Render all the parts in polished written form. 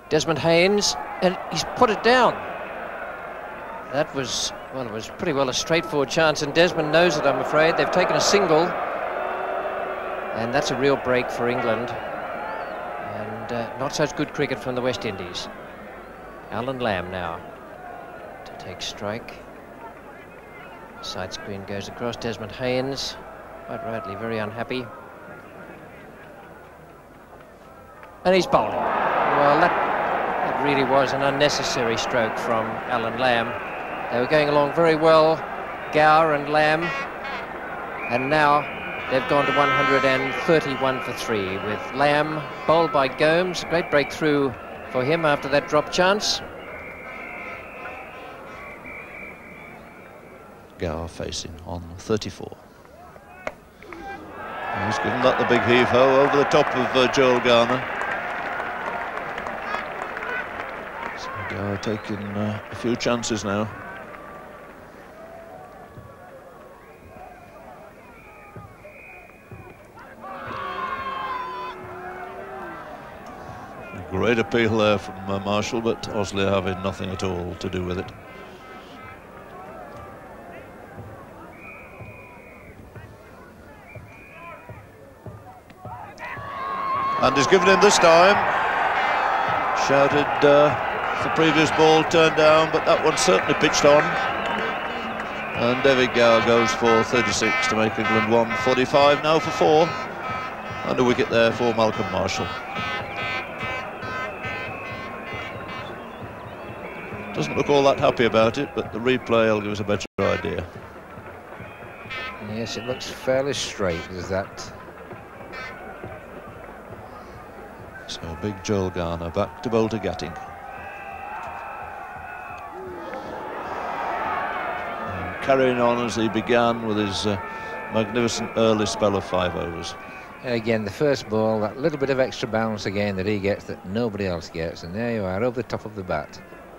Desmond Haynes, and he's put it down. That was, well, it was pretty well a straightforward chance, and Desmond knows it, I'm afraid. They've taken a single, and that's a real break for England. And not such good cricket from the West Indies. Alan Lamb now to take strike. Side screen goes across. Desmond Haynes, quite rightly, very unhappy. And he's bowling. Well, that really was an unnecessary stroke from Alan Lamb. They were going along very well, Gower and Lamb, and now they've gone to 131 for 3 with Lamb bowled by Gomes. Great breakthrough for him after that drop chance. Gower facing on 34. He's given that the big heave-ho over the top of Joel Garner. So Gower taking a few chances now. Great appeal there from Marshall, but Osler having nothing at all to do with it. And he's given him this time. Shouted the previous ball turned down, but that one certainly pitched on. And David Gower goes for 36 to make England 145 now for 4. And a wicket there for Malcolm Marshall. Doesn't look all that happy about it, but the replay will give us a better idea. Yes, it looks fairly straight, is that. So big Joel Garner back to bowl to Gatting. And carrying on as he began with his magnificent early spell of 5 overs. Again, the first ball, that little bit of extra bounce again that he gets that nobody else gets, and there you are, over the top of the bat.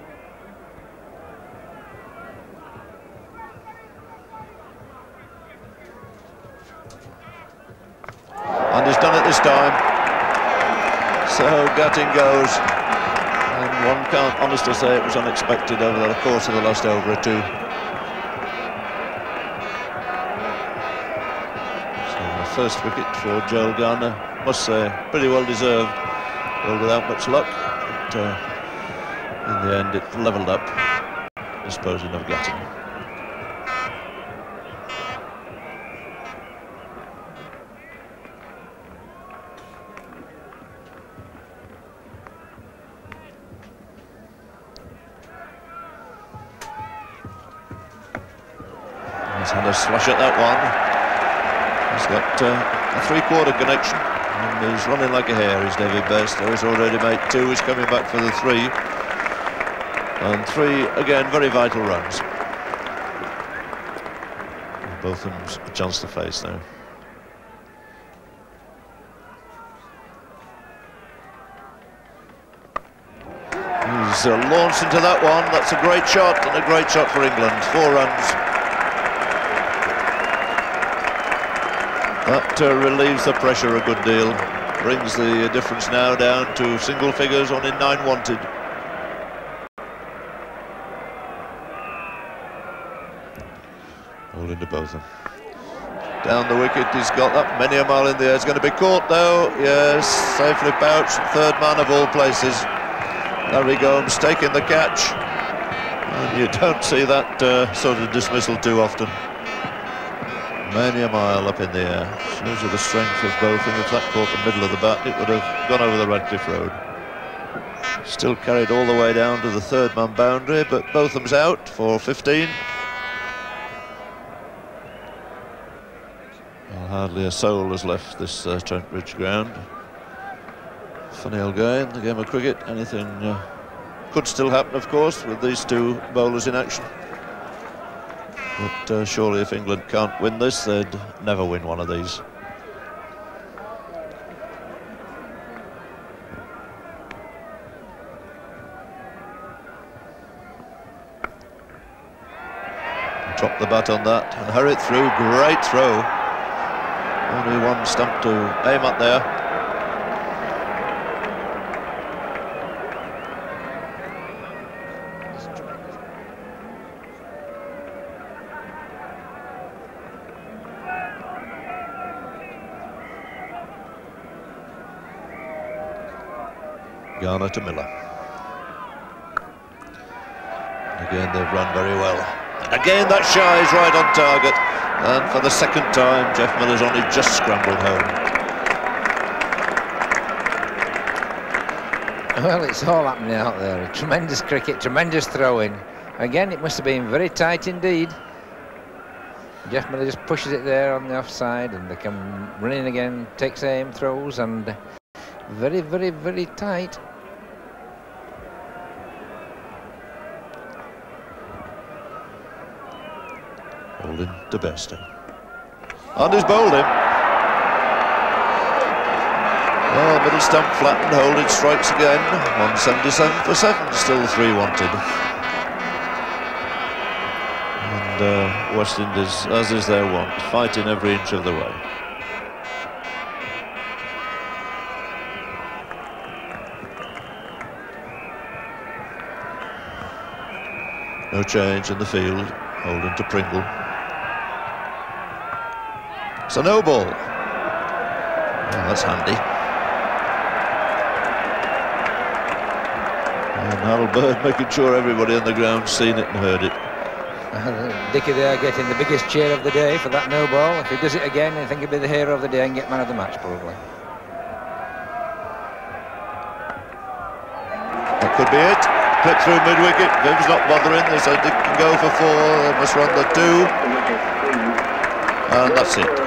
And he's done it this time. So Gatting goes, and one can't honestly say it was unexpected over the course of the last over or two. So the first wicket for Joel Garner, must say, pretty well deserved, well without much luck, but in the end it levelled up, disposing of Gatting. He's had a slash at that one. He's got a 3/4 connection, and he's running like a hare, is David Bairstow. He's already made 2, he's coming back for the 3. And 3, again, very vital runs. And both of them a chance to face now. He's launched into that one. That's a great shot, and a great shot for England. 4 runs. That relieves the pressure a good deal. Brings the difference now down to single figures, only 9 wanted. All into both of them. Down the wicket, he's got that many a mile in the air. It's going to be caught though. Yes, safely pouched. 3rd man of all places. Larry Gomes taking the catch. And you don't see that sort of dismissal too often. Many a mile up in the air. Shows you the strength of both, and if that caught the middle of the bat, it would have gone over the Radcliffe Road. Still carried all the way down to the 3rd man boundary, but both of them's out for 15. Well, hardly a soul has left this Trent Bridge ground. Funny old game, the game of cricket. Anything could still happen, of course, with these 2 bowlers in action. But surely if England can't win this, they'd never win one of these. Drop the bat on that and hurry it through. Great throw. Only one stump to aim at there. Garner to Miller. And again, they've run very well. And again, that shy is right on target. And for the second time, Jeff Miller's only just scrambled home. Well, it's all happening out there. Tremendous cricket, tremendous throwing. Again, it must have been very tight indeed. Jeff Miller just pushes it there on the offside, and they come running again, takes aim, throws, and very, very, very tight. Holding to Bairstow. And he's bowled him. Oh, middle stump flattened, Holding strikes again. 177 for 7, still 3 wanted. And West Indies, as is their wont, fighting every inch of the way. No change in the field. Holding to Pringle. So no ball. Oh, that's handy. And Harold Bird making sure everybody on the ground seen it and heard it. Dickie there getting the biggest cheer of the day for that no ball. If he does it again, I think he'll be the hero of the day and get man of the match probably. That could be it. Clip through mid-wicket. Viv's not bothering. They said they can go for 4. They must run the 2. And that's it.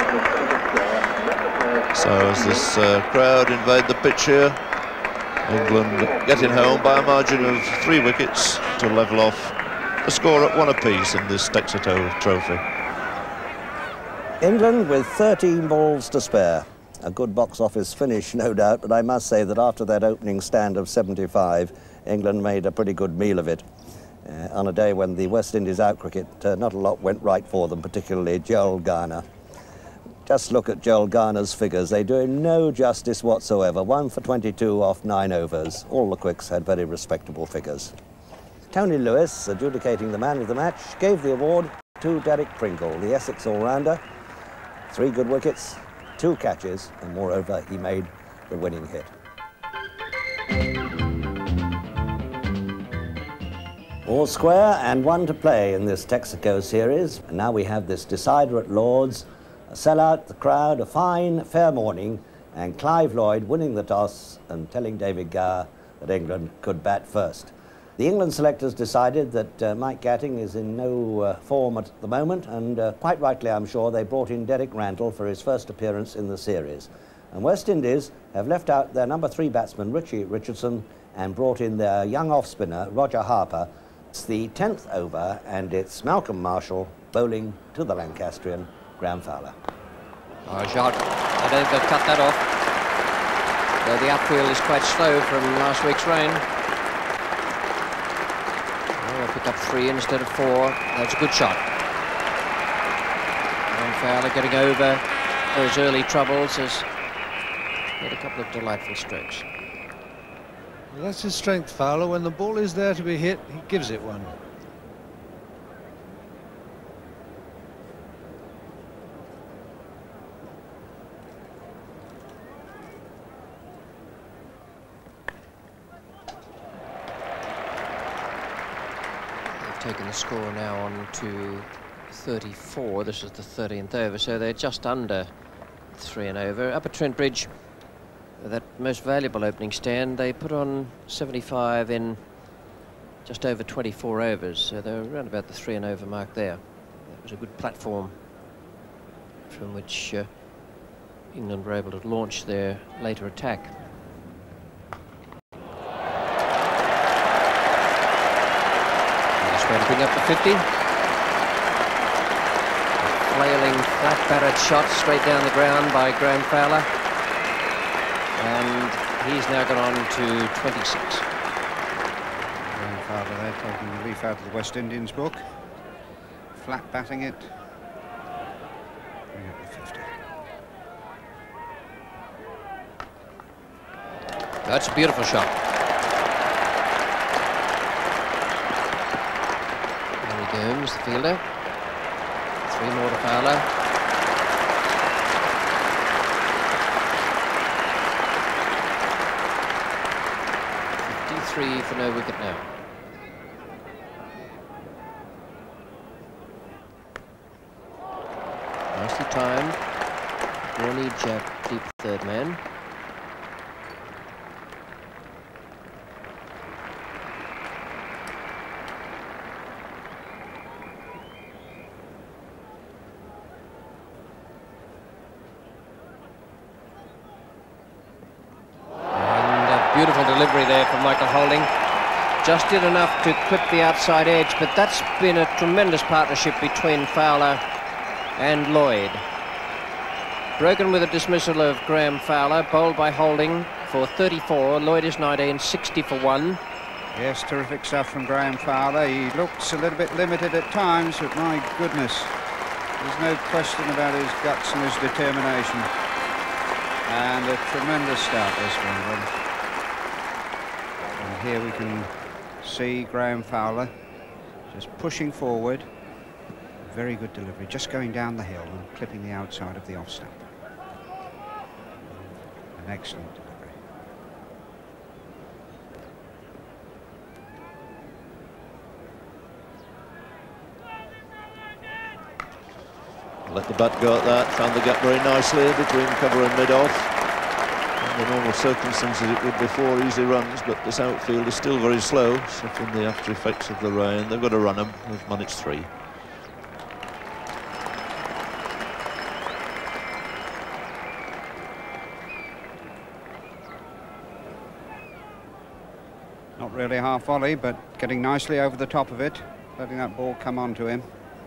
So as this crowd invade the pitch here, England getting home by a margin of 3 wickets to level off the score at 1 apiece in this Texaco Trophy. England with 13 balls to spare. A good box office finish, no doubt, but I must say that after that opening stand of 75, England made a pretty good meal of it. On a day when the West Indies out cricket, not a lot went right for them, particularly Joel Garner. Just look at Joel Garner's figures. They do him no justice whatsoever. 1 for 22 off 9 overs. All the quicks had very respectable figures. Tony Lewis, adjudicating the man of the match, gave the award to Derek Pringle, the Essex all-rounder. 3 good wickets, 2 catches, and moreover, he made the winning hit. All square and 1 to play in this Texaco series. And now we have this decider at Lord's, a sellout, the crowd, a fine, fair morning, and Clive Lloyd winning the toss and telling David Gower that England could bat first. The England selectors decided that Mike Gatting is in no form at the moment, and quite rightly, I'm sure, they brought in Derek Randall for his first appearance in the series. And West Indies have left out their number 3 batsman, Richie Richardson, and brought in their young off-spinner, Roger Harper. It's the 10th over, and it's Malcolm Marshall bowling to the Lancastrian, Graham Fowler. Oh, shot. I don't think they'll cut that off. Though the upfield is quite slow from last week's rain. Pick up 3 instead of 4. That's a good shot. And Fowler getting over those early troubles has made a couple of delightful strokes. Well, that's his strength, Fowler. When the ball is there to be hit, he gives it one. Taken the score now on to 34. This is the 13th over, so they're just under 3 and over. Up at Trent Bridge, that most valuable opening stand, they put on 75 in just over 24 overs, so they're around about the 3 and over mark there. That was a good platform from which England were able to launch their later attack. Trying to bring up the 50. A flailing, flat-battered shot straight down the ground by Graham Fowler. And he's now gone on to 26. Graham Fowler there taking the leaf out of the West Indians book. Flat batting it. Bring up the 50. That's a beautiful shot. Gomes, the fielder. 3 more to Fowler. 3 for no wicket now. Nicely timed. Warney jab deep third man. Beautiful delivery there from Michael Holding. Just did enough to clip the outside edge, but that's been a tremendous partnership between Fowler and Lloyd. Broken with a dismissal of Graham Fowler, bowled by Holding for 34. Lloyd is 19, 60 for 1. Yes, terrific stuff from Graham Fowler. He looks a little bit limited at times, but my goodness, there's no question about his guts and his determination. And a tremendous start this one. Here we can see Graham Fowler just pushing forward. Very good delivery, just going down the hill and clipping the outside of the off stump. An excellent delivery. Let the bat go at that, found the gap very nicely between cover and mid-off. In the normal circumstances it would be 4 easy runs, but this outfield is still very slow, suffering the after effects of the rain. They've got to run them. They've managed 3. Not really half volley, but getting nicely over the top of it, letting that ball come onto him.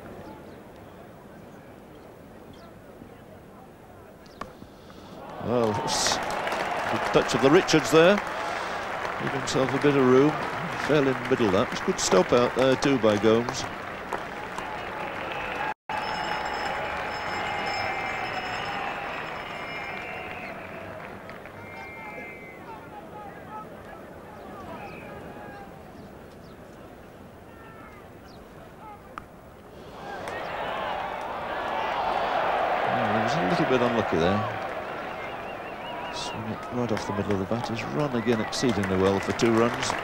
Well, good touch of the Richards there. Give himself a bit of room. Fell in the middle of that. It's a good stop out there too by Gomes. He was a little bit unlucky there. Swing it right off the middle of the bat. He's run again exceedingly well for 2 runs.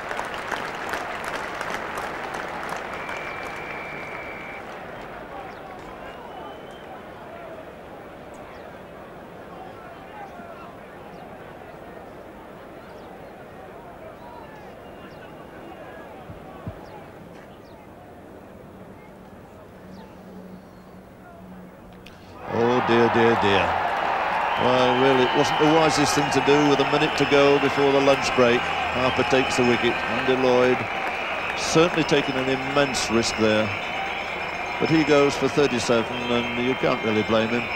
Oh dear, dear, dear. Well, really, it wasn't the wisest thing to do with a minute to go before the lunch break. Harper takes the wicket. Andy Lloyd certainly taking an immense risk there. But he goes for 37, and you can't really blame him.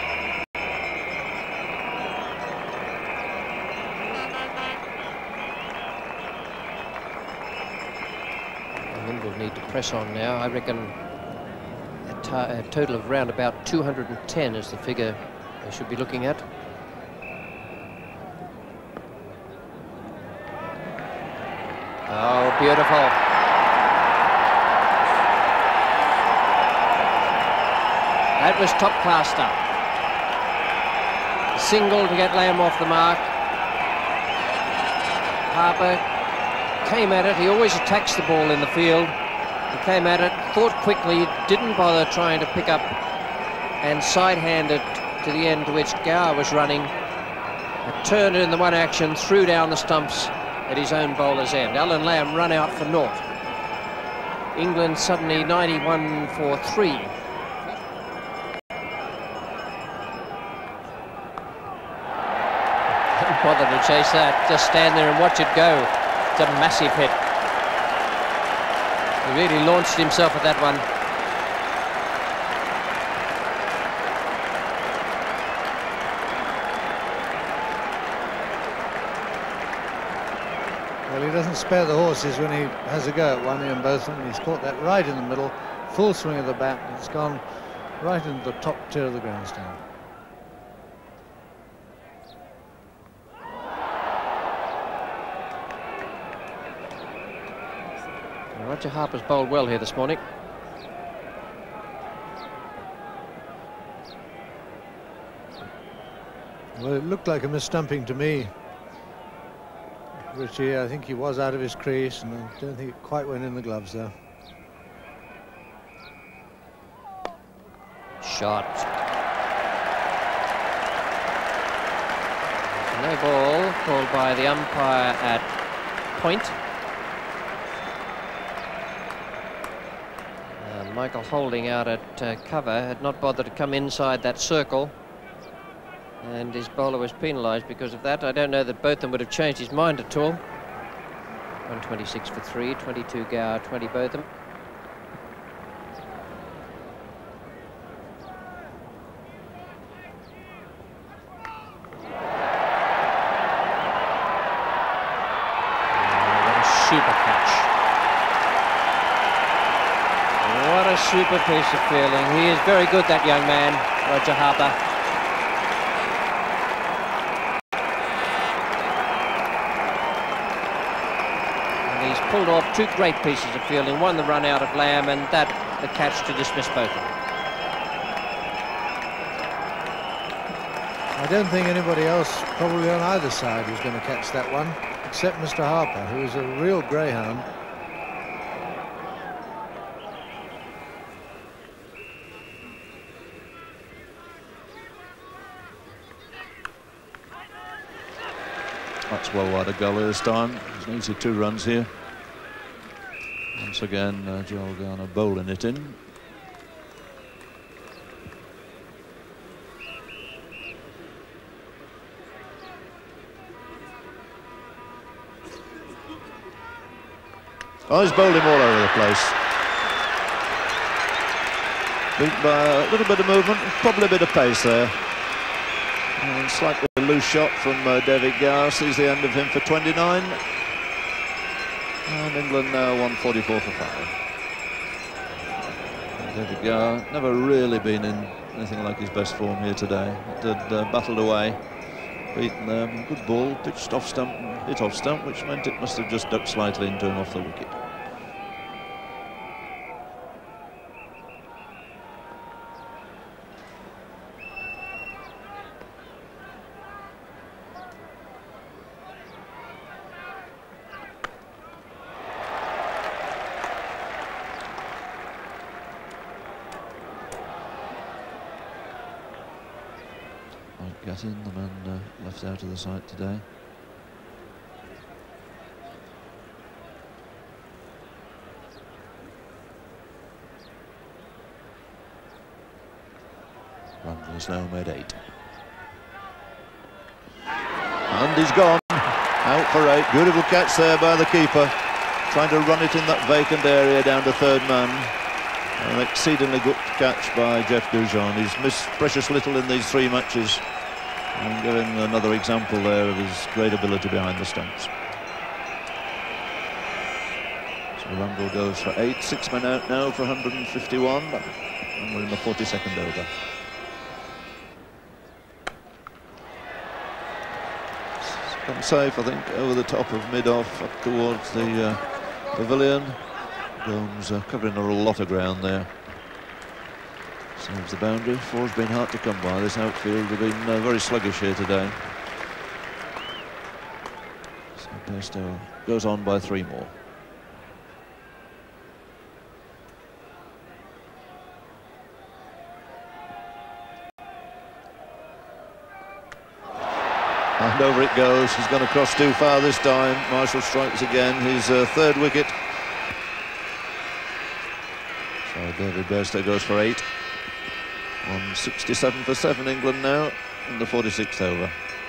England will need to press on now. I reckon a total of around about 210 is the figure they should be looking at. Oh, beautiful. That was top class stuff. Single to get Lamb off the mark. Harper came at it. He always attacks the ball in the field. He came at it, thought quickly, didn't bother trying to pick up and side-handed to the end to which Gower was running. Turned it in the one action, threw down the stumps at his own bowler's end. Alan Lamb run out for naught. England suddenly 91 for 3. Don't bother to chase that. Just stand there and watch it go. It's a massive hit. He really launched himself at that one. Well, he doesn't spare the horses when he has a go at one and both of them. He's caught that right in the middle, full swing of the bat, and it's gone right into the top tier of the grandstand. Roger Harper's bowled well here this morning. Well, it looked like a misstumping to me. Richie. I think he was out of his crease, and I don't think it quite went in the gloves though. Shot. No ball called by the umpire at point. Michael Holding out at cover had not bothered to come inside that circle, and his bowler was penalised because of that. I don't know that Botham would have changed his mind at all. 126 for 3, 22 Gower, 20 Botham. Super piece of fielding. He is very good, that young man, Roger Harper. And he's pulled off two great pieces of fielding. One, the run out of Lamb, and that, the catch to dismiss Botham. I don't think anybody else, probably on either side, was going to catch that one, except Mr. Harper, who is a real greyhound. That's well wide of gully this time. There's an easy 2 runs here. Once again, Joel Garner bowling it in. Oh, he's bowled him all over the place. Beat by a little bit of movement, probably a bit of pace there. And slightly loose shot from David Gower sees the end of him for 29. And England now 144 for 5. David Gower never really been in anything like his best form here today. It had battled away, beaten them, good ball, pitched off stump, hit off stump, which meant it must have just ducked slightly into him off the wicket. Gattin, the man left out of the side today. Rundle is now made 8. And he's gone. Out for 8. Beautiful catch there by the keeper. Trying to run it in that vacant area down to 3rd man. An exceedingly good catch by Jeff Dujon. He's missed precious little in these 3 matches. And giving another example there of his great ability behind the stumps. So Rundle goes for 8, 6 men out now for 151, and we're in the 42nd over. It's come safe, I think, over the top of mid-off up towards the pavilion. Gomes covering a lot of ground there. Saves the boundary. 4's been hard to come by. This outfield have been very sluggish here today. So Bairstow goes on by 3 more. And over it goes. He's gone across too far this time. Marshall strikes again. His 3rd wicket. So David Bairstow goes for 8. 167 for 7 England now in the 46th over.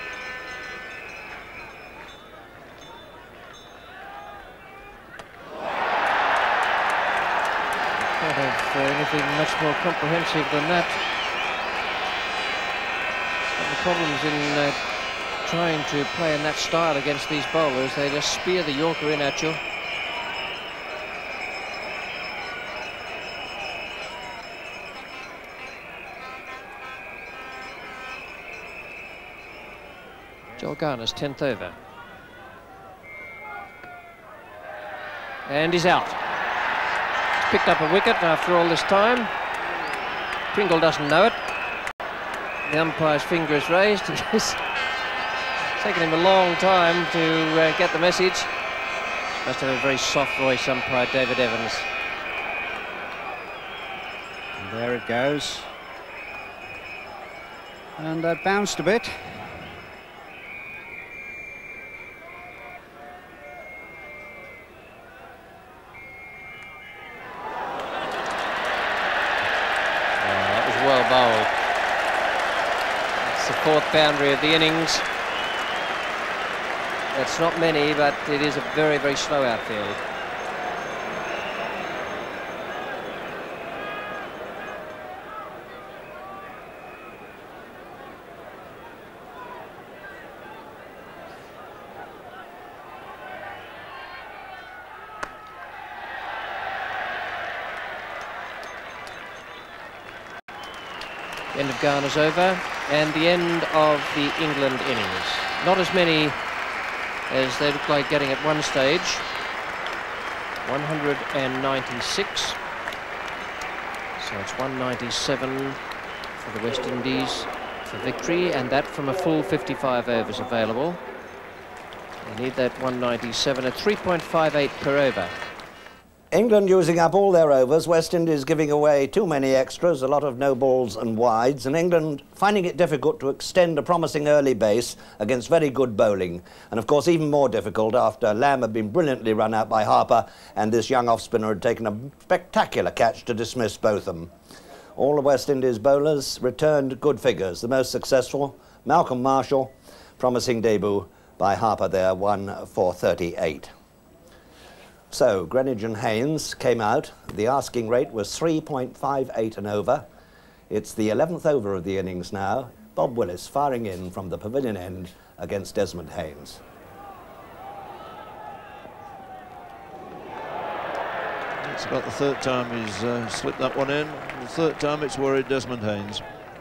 Can't have anything much more comprehensive than that. The problems in trying to play in that style against these bowlers, they just spear the Yorker in at you. Joel Garner's 10th over. And he's out. He's picked up a wicket after all this time. Pringle doesn't know it. The umpire's finger is raised. He's taken him a long time to get the message. Must have a very soft voice, umpire David Evans. And there it goes. And that bounced a bit. That was well bowled. It's the fourth boundary of the innings. That's not many, but it is a very, very slow outfield. The end of Garner's over, and the end of the England innings. Not as many as they look like getting at one stage. 196. So it's 197 for the West Indies for victory, and that from a full 55 overs available. They need that 197 at 3.58 per over. England using up all their overs, West Indies giving away too many extras, a lot of no balls and wides, and England finding it difficult to extend a promising early base against very good bowling. And of course even more difficult after Lamb had been brilliantly run out by Harper and this young off-spinner had taken a spectacular catch to dismiss both of them. All the West Indies bowlers returned good figures. The most successful, Malcolm Marshall, promising debut by Harper there, 1 for 38. So, Greenwich and Haynes came out. The asking rate was 3.58 and over. It's the 11th over of the innings now. Bob Willis firing in from the pavilion end against Desmond Haynes. It's about the third time he's slipped that one in. The third time it's worried Desmond Haynes.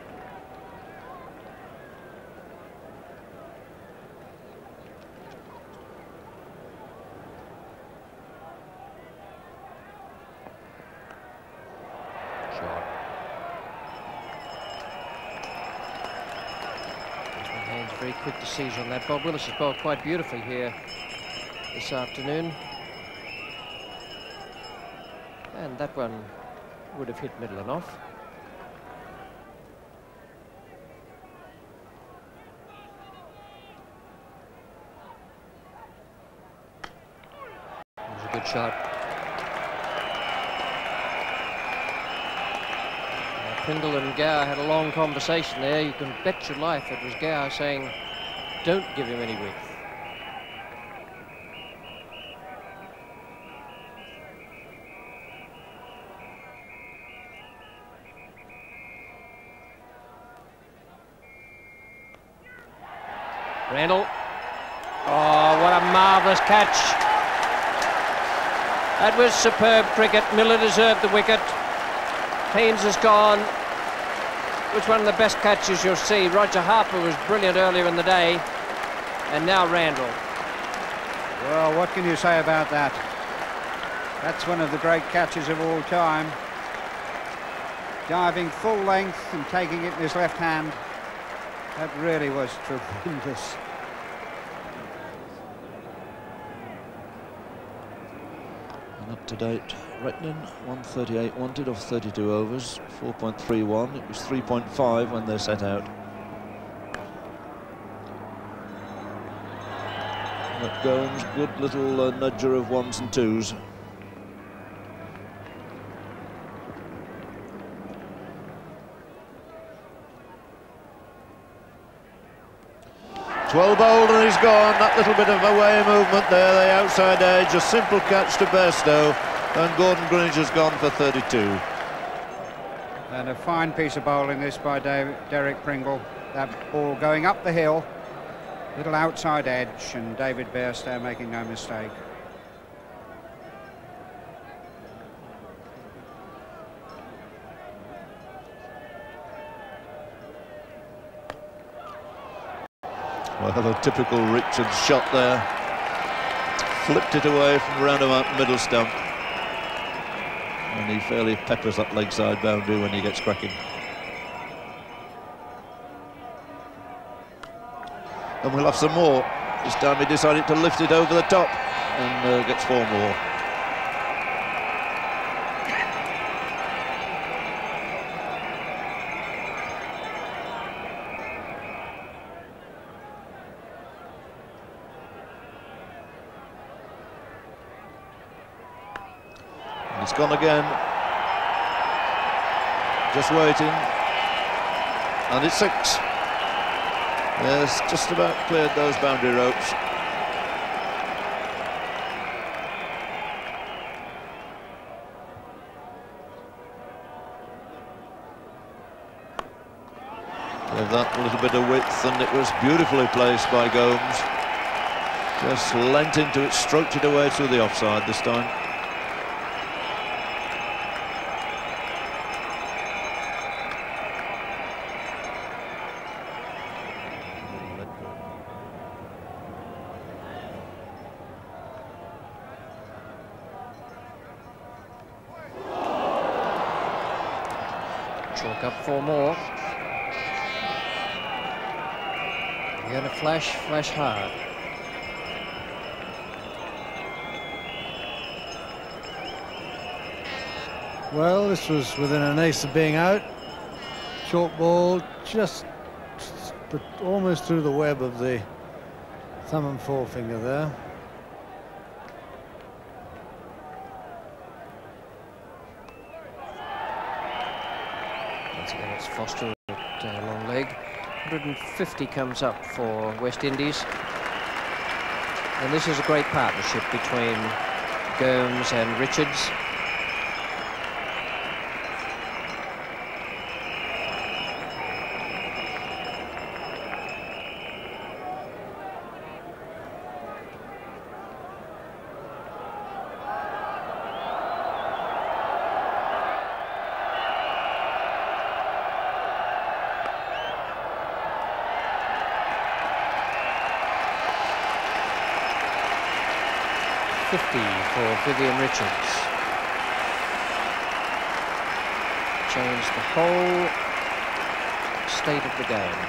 Very quick to seize on that. Bob Willis has bowled quite beautifully here this afternoon. And that one would have hit middle and off. It was a good shot. Pringle and Gower had a long conversation there. You can bet your life it was Gower saying, don't give him any width. Randall. Oh, what a marvellous catch. That was superb cricket. Miller deserved the wicket. Haynes has gone. It was one of the best catches you'll see. Roger Harper was brilliant earlier in the day. And now Randall. Well, what can you say about that? That's one of the great catches of all time. Diving full length and taking it in his left hand. That really was tremendous. And up to date, Retnan, 138 wanted of 32 overs, 4.31. It was 3.5 when they set out. Matt Gomes, good little nudger of ones and twos. Well bowled and he's gone. That little bit of away movement there, the outside edge, a simple catch to Bairstow, and Gordon Greenwich has gone for 32. And a fine piece of bowling this by Derek Pringle. That ball going up the hill, little outside edge, and David Bairstow making no mistake. Well, a typical Richards shot there. Flipped it away from round about middle stump. And he fairly peppers that leg side boundary when he gets cracking. And we'll have some more. This time he decided to lift it over the top and gets 4 more. And it's gone again. Just waiting. And it's 6. Yes, just about cleared those boundary ropes. Gave that little bit of width, and it was beautifully placed by Gomes. Just leant into it, stroked it away to the offside this time. Chalk up 4 more. You're going to flash hard. Well, this was within an ace of being out. Short ball, just but almost through the web of the thumb and forefinger there. Once again, it's Foster at long leg. 150 comes up for West Indies. And this is a great partnership between Gomes and Richards. For Vivian Richards. Changed the whole state of the game.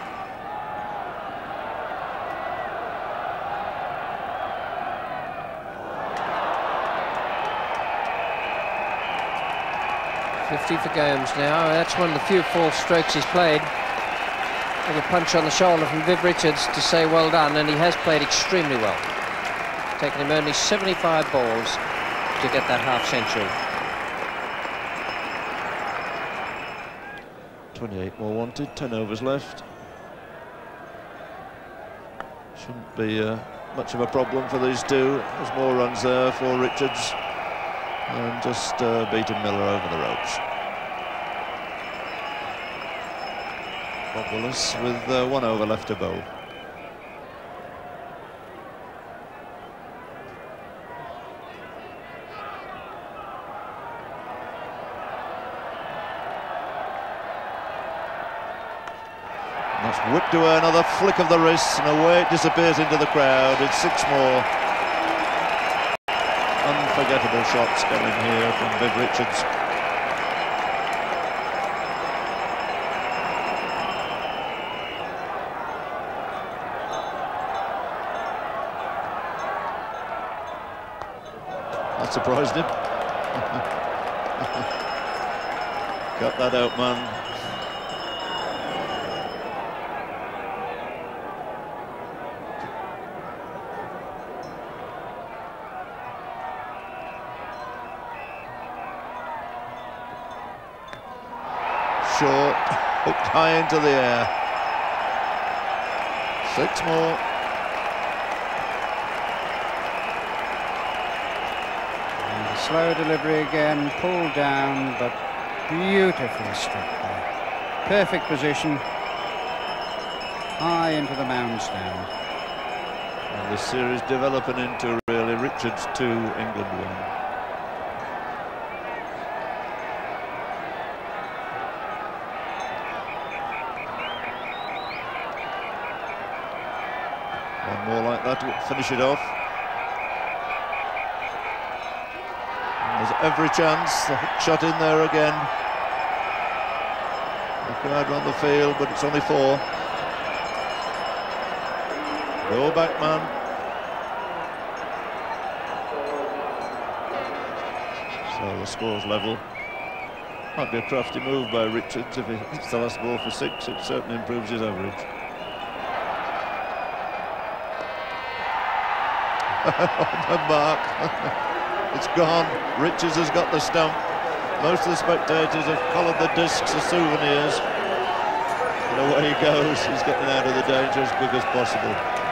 $50 for Gomes now. That's one of the few false strokes he's played. Like a punch on the shoulder from Viv Richards to say well done, and he has played extremely well. Taken him only 75 balls to get that half-century. 28 more wanted, 10 overs left. Shouldn't be much of a problem for these two. There's more runs there for Richards. And just beating Miller over the ropes. Bob Willis with 1 over left to bowl. Whipped away, another flick of the wrist, and away it disappears into the crowd. It's 6 more. Unforgettable shots coming here from Viv Richards. That surprised him. Cut that out, man. Short, hooked high into the air. 6 more. And the slow delivery again, pulled down, but beautifully struck there. Perfect position, high into the mound stand. And the series developing into really Richards 2, England 1. More like that to finish it off. And there's every chance. The hook shot in there again. The crowd on the field, but it's only 4. Go back man. So the score's level. Might be a crafty move by Richards. If he hits the last ball for 6, it certainly improves his average. On the mark. It's gone. Richards has got the stump. Most of the spectators have collared the discs as souvenirs. And away he goes. He's getting out of the danger as quick as possible.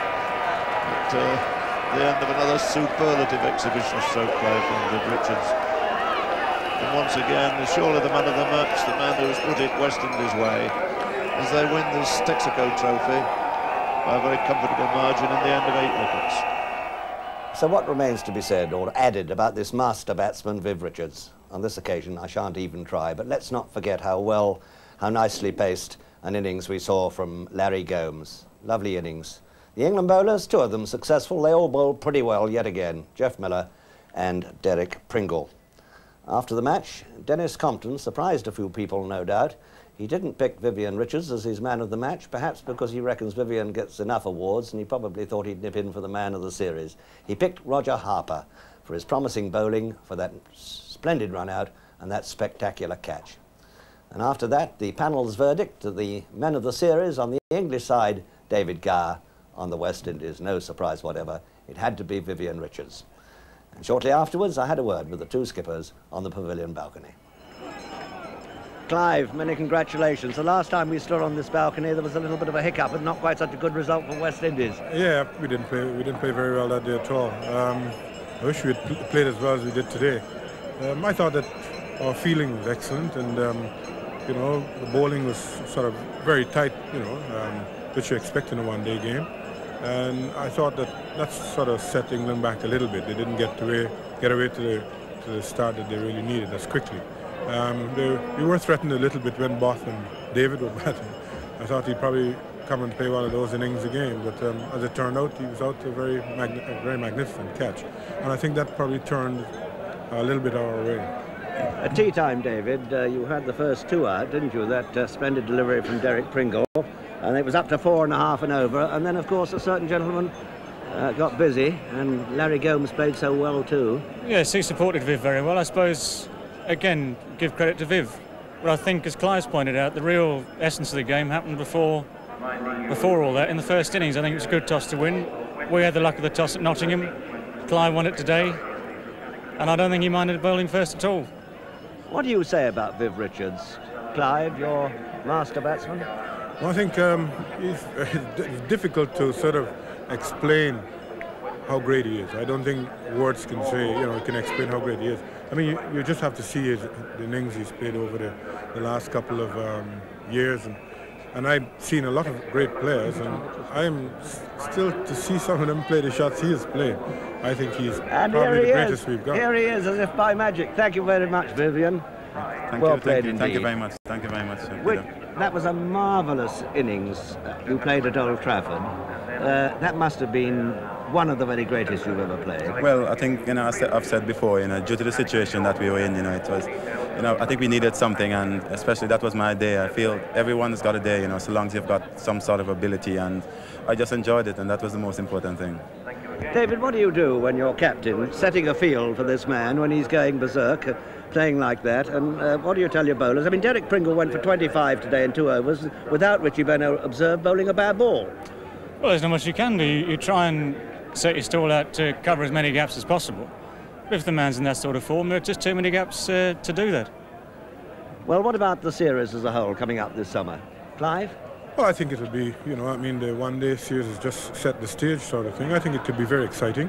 At the end of another superlative exhibition of stroke play from Viv Richards. And once again, surely the man of the match, the man who has put it West Indies' way, as they win this Texaco Trophy by a very comfortable margin in the end of 8 wickets. So what remains to be said or added about this master batsman, Viv Richards? On this occasion, I shan't even try, but let's not forget how nicely paced an innings we saw from Larry Gomes. Lovely innings. The England bowlers, 2 of them successful, they all bowled pretty well yet again, Geoff Miller and Derek Pringle. After the match, Dennis Compton surprised a few people, no doubt. He didn't pick Vivian Richards as his man of the match, perhaps because he reckons Vivian gets enough awards and he probably thought he'd nip in for the man of the series. He picked Roger Harper for his promising bowling, for that splendid run out and that spectacular catch. And after that, the panel's verdict to the men of the series: on the English side, David Gower; on the West Indies, no surprise whatever, it had to be Vivian Richards. And shortly afterwards, I had a word with the 2 skippers on the pavilion balcony. Clive, many congratulations. The last time we stood on this balcony, there was a little bit of a hiccup and not quite such a good result for West Indies. Yeah, we didn't play very well that day at all. I wish we had played as well as we did today. I thought that our feeling was excellent, and you know, the bowling was sort of very tight, you know, which you expect in a one-day game. And I thought that sort of set England back a little bit. They didn't get away to the start that they really needed as quickly. We were threatened a little bit when Both and David were batting. I thought he'd probably come and play one of those innings again, but as it turned out, he was out a very magnificent catch. And I think that probably turned a little bit our way. At tea time, David, you had the first 2 out, didn't you? That splendid delivery from Derek Pringle, and it was up to 4.5 and over. And then, of course, a certain gentleman got busy, and Larry Gomes played so well too. Yes, he supported Viv very well. I suppose, again, give credit to Viv. But I think, as Clive's pointed out, the real essence of the game happened before all that, in the first innings. I think it was a good toss to win. We had the luck of the toss at Nottingham. Clive won it today, and I don't think he minded bowling first at all. What do you say about Viv Richards? Clive, your master batsman? Well, I think it's difficult to sort of explain how great he is. I don't think words can say, you know, can explain how great he is. I mean, you just have to see the innings he's played over the last couple of years, and I've seen a lot of great players, and I'm still to see some of them play the shots he has played. I think he's probably the greatest we've got. Here he is, as if by magic. Thank you very much, Vivian. Well played indeed. Thank you very much. Thank you very much. That was a marvellous innings you played at Old Trafford. That must have been one of the very greatest you've ever played. Well, I think, you know, I've said before, you know, due to the situation that we were in, you know, it was, you know, I think we needed something, and especially that was my day. I feel everyone's got a day, you know, so long as you've got some sort of ability, and I just enjoyed it, and that was the most important thing. David, what do you do when you're captain, setting a field for this man when he's going berserk, playing like that, and what do you tell your bowlers? I mean, Derek Pringle went for 25 today in 2 overs, without Richie Beno observed bowling a bad ball. Well, there's not much you can do. You try and set your stall out to cover as many gaps as possible. But if the man's in that sort of form, there are just too many gaps to do that. Well, what about the series as a whole coming up this summer? Clive? Well, I think it'll be, you know, I mean, the one-day series has just set the stage sort of thing. I think it could be very exciting.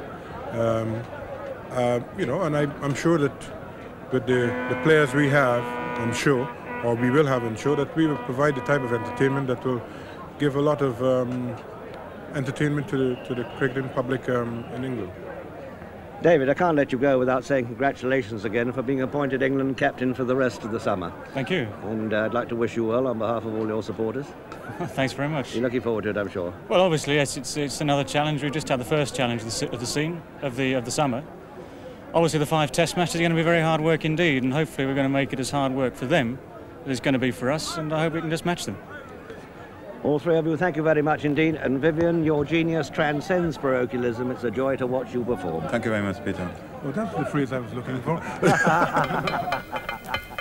You know, and I'm sure that with the players we have on show, or we will have on show, that we will provide the type of entertainment that will give a lot of entertainment to the cricketing public in England. David, I can't let you go without saying congratulations again for being appointed England captain for the rest of the summer. Thank you. And I'd like to wish you well on behalf of all your supporters. Thanks very much. You're looking forward to it, I'm sure. Well, obviously, yes, it's another challenge. We've just had the first challenge of the summer. Obviously, the 5 test matches are going to be very hard work indeed, and hopefully we're going to make it as hard work for them as it's going to be for us, and I hope we can just match them. All three of you, thank you very much indeed. And Vivian, your genius transcends parochialism. It's a joy to watch you perform. Thank you very much, Peter. Well, that's the phrase I was looking for.